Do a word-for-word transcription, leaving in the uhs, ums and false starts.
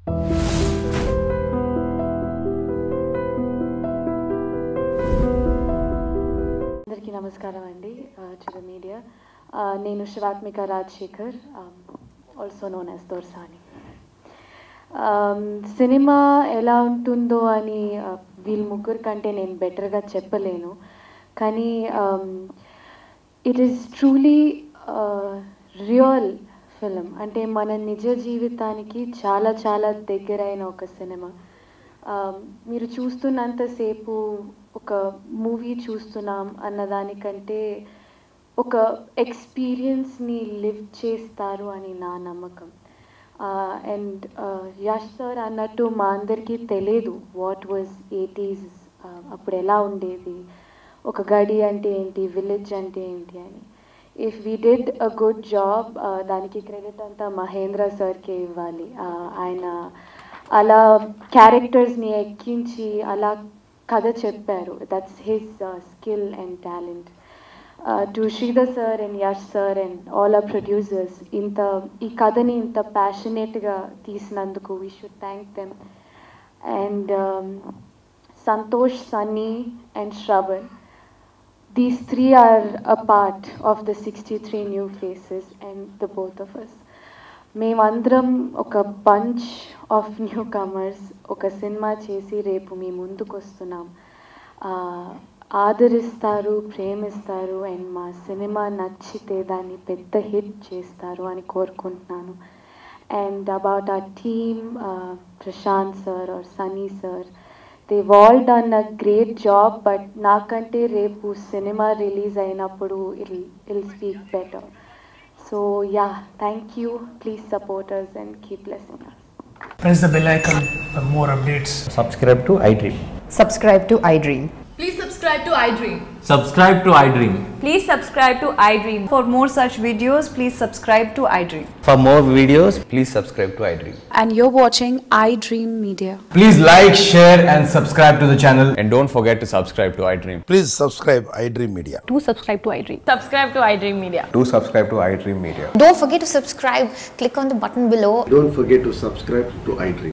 అందరికీ నమస్కారం అండి టు ద మీడియా. నేను Shivathmika Rajasekhar, also known as Dorasani. Cinema ఎలా ఉంటుందో అని వీళ్ళ ముగ్గురు కంటే నేను బెటర్గా చెప్పలేను, కానీ it is truly real film. అంటే మన నిజ జీవితానికి చాలా చాలా దగ్గరైన ఒక సినిమా. మీరు చూస్తున్నంతసేపు ఒక మూవీ చూస్తున్నాం అన్నదానికంటే ఒక ఎక్స్పీరియన్స్ని లివ్ చేస్తారు అని నా నమ్మకం. అండ్ యష్ సార్ అన్నట్టు మా అందరికీ తెలియదు వాట్ వాజ్ ఎయిటీస్, అప్పుడు ఎలా ఉండేది, ఒక గడి అంటే ఏంటి, విలేజ్ అంటే ఏంటి అని. If we did a good job, దానికి క్రెడిట్ అంతా మహేంద్ర సార్కే ఇవ్వాలి. ఆయన అలా క్యారెక్టర్స్ని ఎక్కించి అలా కథ చెప్పారు. That's his skill and talent. To Sridhar sir and Yash sir and all our producers, ఇంత ఈ కథని ఇంత ప్యాషనేట్గా తీసినందుకు we should thank them. And Santosh, Sunny and Shravan, these three are a part of the sixty-three new faces and the both of us. మేమందరం ఒక bunch of newcomers ఒక cinema చేసి రేపు మీ ముందుకు వస్తున్నాం. ఆదరిస్తారు, ప్రేమిస్తారు, అండ్ మా సినిమా నచ్చితే దాన్ని పెద్ద హిట్ చేస్తారు అని కోరుకుంటున్నాను. And about our team, Prashanth sir or Sunny sir, they've all done a great job, but నాకంటే రేపు సినిమా రిలీజ్ అయినప్పుడు it'll it'll speak better. So yeah, thank you. Please support us and keep blessing us. Press the bell icon for more updates. Subscribe to iDream. Subscribe to iDream. Please subscribe to iDream. Subscribe to iDream. Please subscribe to iDream. For more such videos, please subscribe to iDream. For more videos, please subscribe to iDream. And you're watching iDream Media. Please like, share and subscribe to the channel. And don't forget to subscribe to iDream. Please subscribe iDream Media. Do subscribe to iDream. Subscribe to iDream Media. Do subscribe to iDream Media. Don't forget to subscribe. Click on the button below. Don't forget to subscribe to iDream.